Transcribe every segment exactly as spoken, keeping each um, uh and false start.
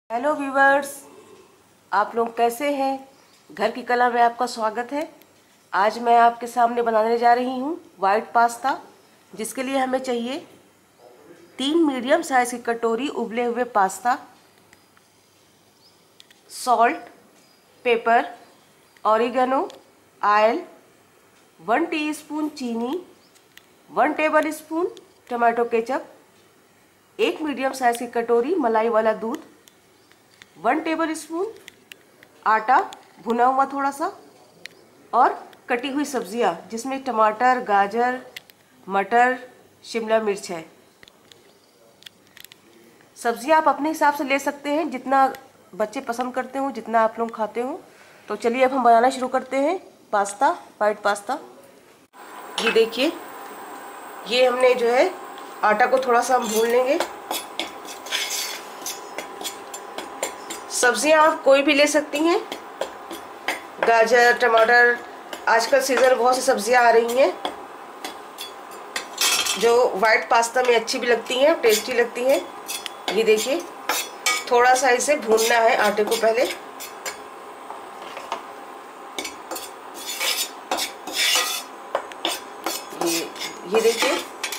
Hello viewers, आप लोग कैसे हैं। घर की कला में आपका स्वागत है। आज मैं आपके सामने बनाने जा रही हूँ वाइट पास्ता, जिसके लिए हमें चाहिए तीन मीडियम साइज़ की कटोरी उबले हुए pasta, salt, pepper, oregano, oil, one teaspoon चीनी, one tablespoon tomato ketchup, एक मीडियम साइज़ की कटोरी मलाई वाला दूध, वन टेबल स्पून आटा भुना हुआ थोड़ा सा, और कटी हुई सब्जियां जिसमें टमाटर, गाजर, मटर, शिमला मिर्च है। सब्जियां आप अपने हिसाब से ले सकते हैं, जितना बच्चे पसंद करते हो, जितना आप लोग खाते हो। तो चलिए अब हम बनाना शुरू करते हैं पास्ता, वाइट पास्ता। ये देखिए, ये हमने जो है आटा को थोड़ा सा हम भून लेंगे। सब्जियां आप कोई भी ले सकती हैं, गाजर, टमाटर, आजकल सीजन बहुत सी सब्जियां आ रही हैं जो वाइट पास्ता में अच्छी भी लगती हैं, टेस्टी लगती हैं। ये देखिए, थोड़ा सा इसे भूनना है आटे को पहले। ये ये देखिए,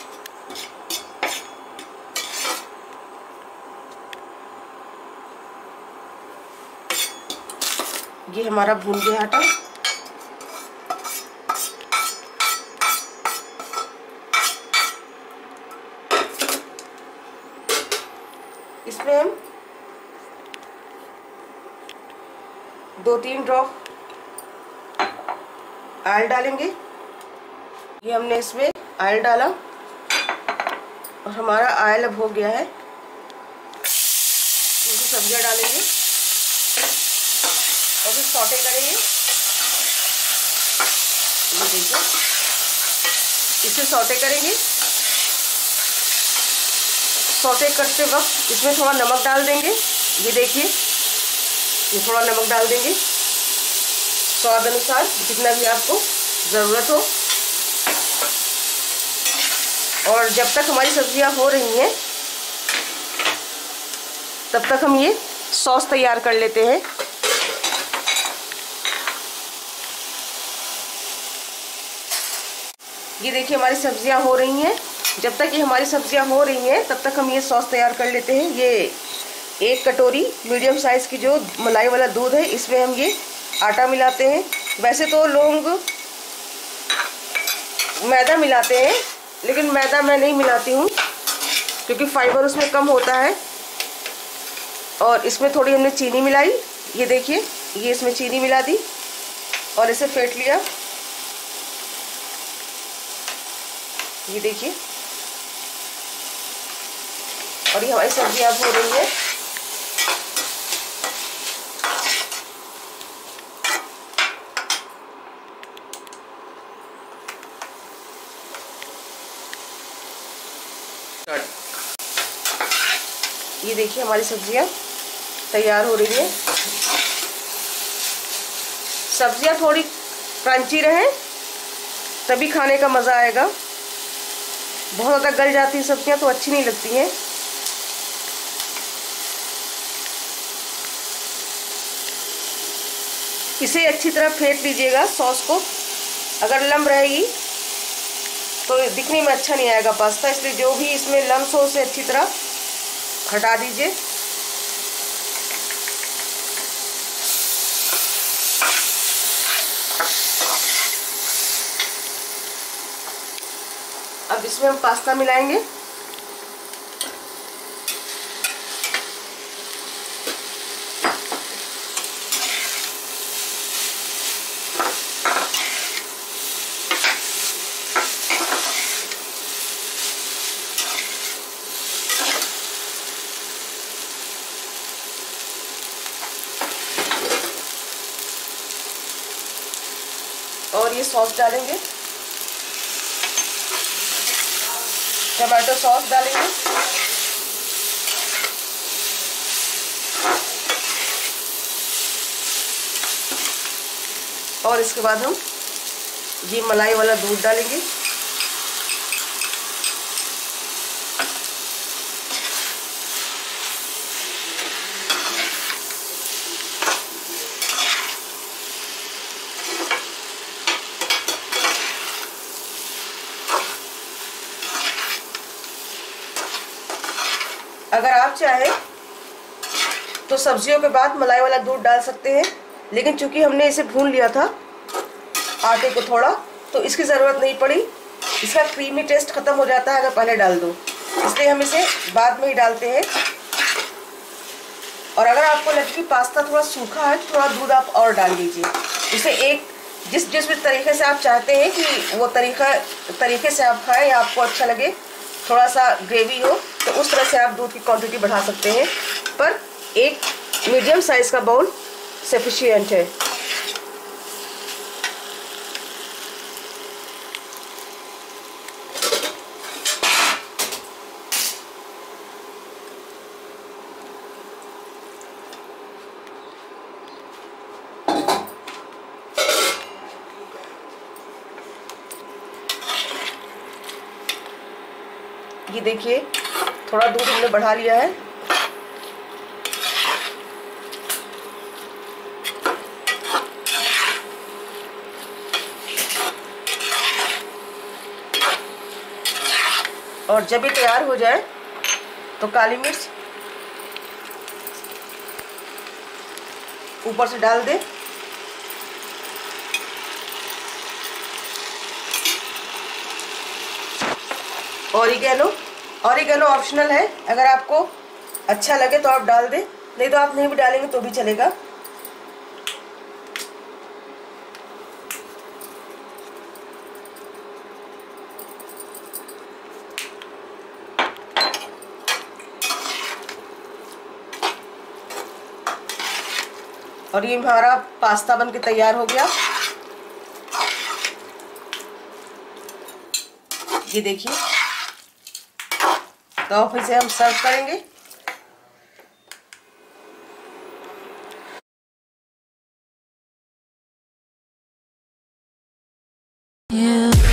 ये हमारा भून गया आटा। इसमें हम दो तीन ड्रॉप ऑयल डालेंगे। ये हमने इसमें ऑयल डाला और हमारा ऑयल अब हो गया है। इनकी सब्जियां डालेंगे और फिर सौटे करेंगे। ये देखिए, इसे सौटे करेंगे। सौटे करते वक्त इसमें थोड़ा नमक डाल देंगे। ये देखिए, ये थोड़ा नमक डाल देंगे स्वाद अनुसार, जितना भी आपको ज़रूरत हो। और जब तक हमारी सब्जियां हो रही हैं तब तक हम ये सॉस तैयार कर लेते हैं। ये देखिए, हमारी सब्जियां हो रही हैं। जब तक ये हमारी सब्जियां हो रही हैं तब तक हम ये सॉस तैयार कर लेते हैं। ये एक कटोरी मीडियम साइज़ की जो मलाई वाला दूध है, इसमें हम ये आटा मिलाते हैं। वैसे तो लोग मैदा मिलाते हैं, लेकिन मैदा मैं नहीं मिलाती हूँ क्योंकि फाइबर उसमें कम होता है। और इसमें थोड़ी हमने चीनी मिलाई। ये देखिए, ये इसमें चीनी मिला दी और इसे फेंट लिया। ये देखिए, और ये हमारी सब्जी अब हो रही है। ये देखिए, हमारी सब्जियां तैयार हो रही हैं। सब्जियां थोड़ी क्रंची रहे तभी खाने का मज़ा आएगा। बहुत ज़्यादा गल जाती हैं सब्जियां तो अच्छी नहीं लगती हैं। इसे अच्छी तरह फेंट लीजिएगा सॉस को। अगर लम्ब रहेगी तो दिखने में अच्छा नहीं आएगा पास्ता, इसलिए जो भी इसमें लम्स हो उसे अच्छी तरह हटा दीजिए। अब इसमें हम पास्ता मिलाएंगे। और ये सॉस डालेंगे, टमाटो सॉस डालेंगे। और इसके बाद हम ये मलाई वाला दूध डालेंगे। अगर आप चाहें तो सब्जियों के बाद मलाई वाला दूध डाल सकते हैं, लेकिन चूंकि हमने इसे भून लिया था आटे को थोड़ा, तो इसकी ज़रूरत नहीं पड़ी। इसका क्रीमी टेस्ट ख़त्म हो जाता है अगर पहले डाल दो, इसलिए हम इसे बाद में ही डालते हैं। और अगर आपको लगे कि पास्ता थोड़ा सूखा है तो थोड़ा दूध आप और डाल दीजिए। इसे एक जिस जिस भी तरीके से आप चाहते हैं कि वो तरीका तरीके से आप खाएं या आपको अच्छा लगे, थोड़ा सा ग्रेवी हो, तो उस तरह से आप दूध की क्वांटिटी बढ़ा सकते हैं। पर एक मीडियम साइज़ का बाउल सफिशिएंट है। ये देखिए थोड़ा दूध हमने बढ़ा लिया है। और जब ये तैयार हो जाए तो काली मिर्च ऊपर से डाल दें। ऑरिगेनो ऑरिगेनो ऑप्शनल है, अगर आपको अच्छा लगे तो आप डाल दें, नहीं तो आप नहीं भी डालेंगे तो भी चलेगा। और ये हमारा पास्ता बनके तैयार हो गया। ये देखिए, तो अब इसे हम सर्व करेंगे। You